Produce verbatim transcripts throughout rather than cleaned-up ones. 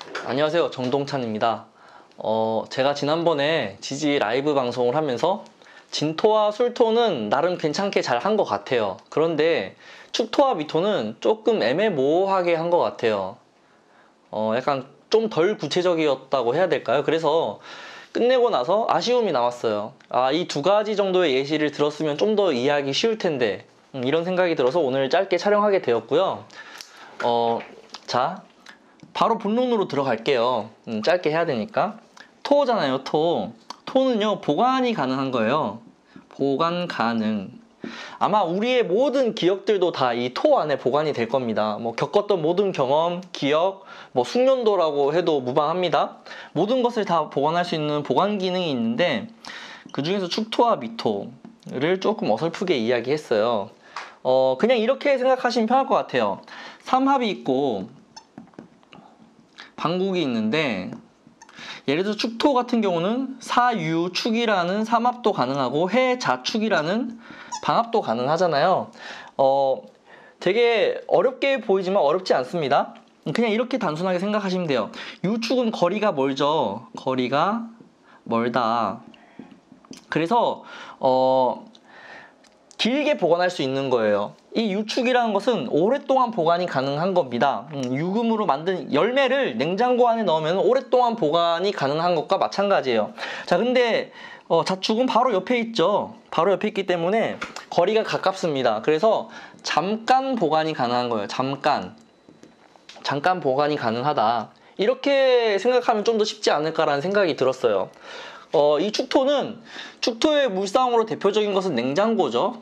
안녕하세요, 정동찬입니다. 어, 제가 지난번에 지지 라이브 방송을 하면서 진토와 술토는 나름 괜찮게 잘 한 것 같아요. 그런데 축토와 미토는 조금 애매모호하게 한 것 같아요. 어, 약간 좀 덜 구체적이었다고 해야 될까요? 그래서 끝내고 나서 아쉬움이 남았어요. 아, 이 두 가지 정도의 예시를 들었으면 좀 더 이해하기 쉬울 텐데, 음, 이런 생각이 들어서 오늘 짧게 촬영하게 되었고요. 어, 자, 바로 본론으로 들어갈게요. 음, 짧게 해야 되니까. 토잖아요, 토. 토는요, 보관이 가능한 거예요. 보관 가능. 아마 우리의 모든 기억들도 다 이 토 안에 보관이 될 겁니다. 뭐 겪었던 모든 경험, 기억, 뭐 숙련도라고 해도 무방합니다. 모든 것을 다 보관할 수 있는 보관 기능이 있는데, 그 중에서 축토와 미토를 조금 어설프게 이야기했어요. 어, 그냥 이렇게 생각하시면 편할 것 같아요. 삼합이 있고 방국이 있는데, 예를 들어 축토 같은 경우는 사유축이라는 삼합도 가능하고 해자축이라는 방합도 가능하잖아요. 어, 되게 어렵게 보이지만 어렵지 않습니다. 그냥 이렇게 단순하게 생각하시면 돼요. 유축은 거리가 멀죠. 거리가 멀다. 그래서 어, 길게 보관할 수 있는 거예요. 이 유축이라는 것은 오랫동안 보관이 가능한 겁니다. 음, 유금으로 만든 열매를 냉장고 안에 넣으면 오랫동안 보관이 가능한 것과 마찬가지예요. 자, 근데 어, 자축은 바로 옆에 있죠. 바로 옆에 있기 때문에 거리가 가깝습니다. 그래서 잠깐 보관이 가능한 거예요. 잠깐. 잠깐 보관이 가능하다. 이렇게 생각하면 좀 더 쉽지 않을까라는 생각이 들었어요. 어, 이 축토는, 축토의 물상으로 대표적인 것은 냉장고죠.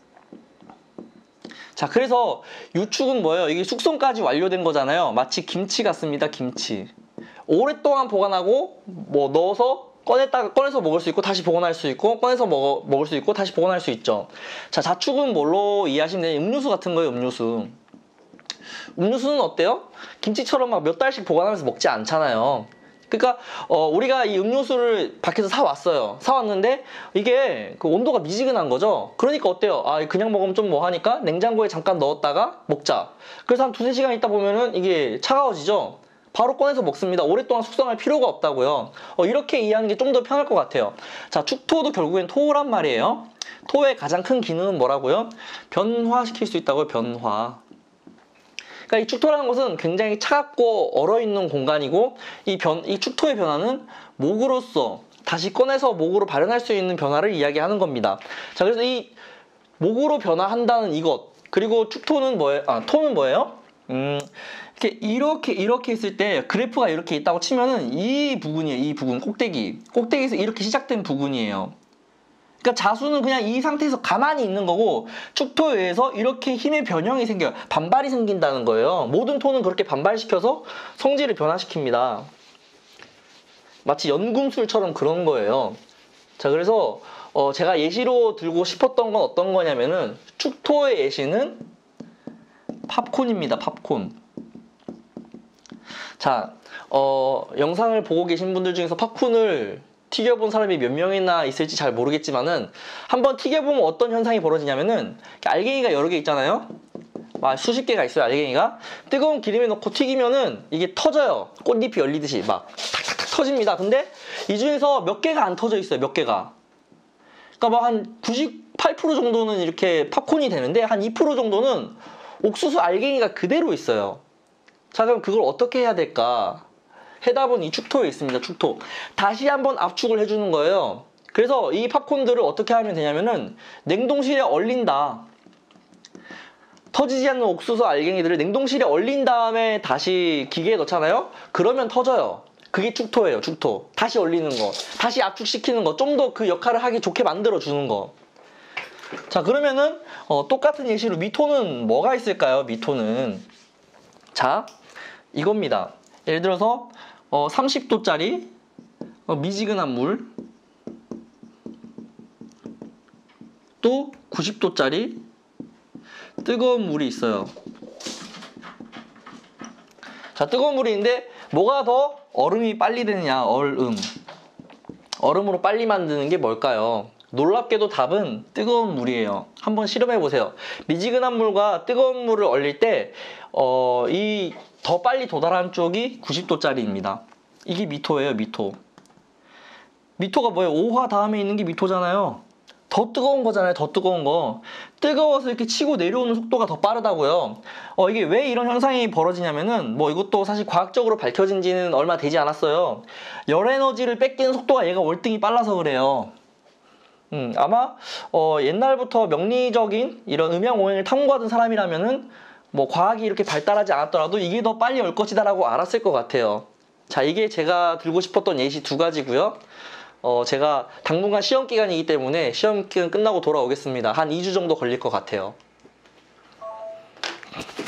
자, 그래서 유축은 뭐예요? 이게 숙성까지 완료된 거잖아요. 마치 김치 같습니다. 김치. 오랫동안 보관하고 뭐 넣어서 꺼냈다가 꺼내서 먹을 수 있고 다시 보관할 수 있고 꺼내서 먹어, 먹을 수 있고 다시 보관할 수 있죠. 자, 자축은 뭘로 이해하시면 되냐? 음료수 같은 거예요. 음료수. 음료수는 어때요? 김치처럼 막 몇 달씩 보관하면서 먹지 않잖아요. 그러니까 어, 우리가 이 음료수를 밖에서 사왔어요. 사왔는데 이게 그 온도가 미지근한 거죠. 그러니까 어때요? 아, 그냥 먹으면 좀 뭐 하니까 냉장고에 잠깐 넣었다가 먹자. 그래서 한 두세 시간 있다 보면은 이게 차가워지죠. 바로 꺼내서 먹습니다. 오랫동안 숙성할 필요가 없다고요. 어, 이렇게 이해하는 게 좀 더 편할 것 같아요. 자, 축토도 결국엔 토란 말이에요. 토의 가장 큰 기능은 뭐라고요? 변화시킬 수 있다고요. 변화. 그러니까 이 축토라는 것은 굉장히 차갑고 얼어있는 공간이고, 이, 변, 이 축토의 변화는 목으로서 다시 꺼내서 목으로 발현할 수 있는 변화를 이야기하는 겁니다. 자, 그래서 이 목으로 변화한다는 이것, 그리고 축토는 뭐예요? 아, 토는 뭐예요? 음, 이렇게 이렇게 이렇게 했을 때 그래프가 이렇게 있다고 치면은 이 부분이에요. 이 부분, 꼭대기. 꼭대기에서 이렇게 시작된 부분이에요. 그러니까 자수는 그냥 이 상태에서 가만히 있는 거고, 축토에 의해서 이렇게 힘의 변형이 생겨요. 반발이 생긴다는 거예요. 모든 토는 그렇게 반발시켜서 성질을 변화시킵니다. 마치 연금술처럼 그런 거예요. 자, 그래서 어, 제가 예시로 들고 싶었던 건 어떤 거냐면은, 축토의 예시는 팝콘입니다. 팝콘. 자, 어, 영상을 보고 계신 분들 중에서 팝콘을 튀겨본 사람이 몇 명이나 있을지 잘 모르겠지만은, 한번 튀겨보면 어떤 현상이 벌어지냐면은, 알갱이가 여러 개 있잖아요. 막 수십 개가 있어요. 알갱이가 뜨거운 기름에 넣고 튀기면은 이게 터져요. 꽃잎이 열리듯이 막 탁탁탁 터집니다. 근데 이 중에서 몇 개가 안 터져 있어요. 몇 개가. 그러니까 막 한 구십팔 퍼센트 정도는 이렇게 팝콘이 되는데, 한 이 퍼센트 정도는 옥수수 알갱이가 그대로 있어요. 자, 그럼 그걸 어떻게 해야 될까? 해답은 이 축토에 있습니다. 축토. 다시 한번 압축을 해주는 거예요. 그래서 이 팝콘들을 어떻게 하면 되냐면은, 냉동실에 얼린다. 터지지 않는 옥수수 알갱이들을 냉동실에 얼린 다음에 다시 기계에 넣잖아요. 그러면 터져요. 그게 축토예요. 축토. 다시 얼리는 거, 다시 압축시키는 거, 좀 더 그 역할을 하기 좋게 만들어 주는 거. 자, 그러면은 어, 똑같은 예시로 미토는 뭐가 있을까요? 미토는, 자, 이겁니다. 예를 들어서 어, 삼십 도짜리 어, 미지근한 물, 또 구십 도짜리 뜨거운 물이 있어요. 자, 뜨거운 물이 있는데 뭐가 더 얼음이 빨리 되느냐? 얼음. 얼음으로 빨리 만드는 게 뭘까요? 놀랍게도 답은 뜨거운 물이에요. 한번 실험해 보세요. 미지근한 물과 뜨거운 물을 얼릴 때 어, 이 더 빨리 도달하는 쪽이 구십 도짜리입니다. 이게 미토예요, 미토. 미토가 뭐예요? 오화 다음에 있는 게 미토잖아요. 더 뜨거운 거잖아요, 더 뜨거운 거. 뜨거워서 이렇게 치고 내려오는 속도가 더 빠르다고요. 어, 이게 왜 이런 현상이 벌어지냐면은, 뭐 이것도 사실 과학적으로 밝혀진 지는 얼마 되지 않았어요. 열 에너지를 뺏기는 속도가 얘가 월등히 빨라서 그래요. 음, 아마, 어, 옛날부터 명리적인 이런 음양오행을 탐구하던 사람이라면은, 뭐 과학이 이렇게 발달하지 않았더라도 이게 더 빨리 올 것이다라고 알았을 것 같아요. 자, 이게 제가 들고 싶었던 예시 두 가지고요. 어, 제가 당분간 시험 기간이기 때문에 시험 기간 끝나고 돌아오겠습니다. 한 이 주 정도 걸릴 것 같아요.